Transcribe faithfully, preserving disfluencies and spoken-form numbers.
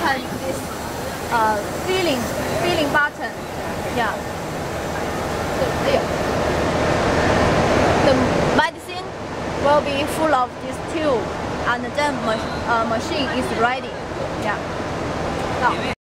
open this uh, filling filling button. Yeah. The medicine will be full of this tube, and then ma uh, machine is ready. Yeah. Now.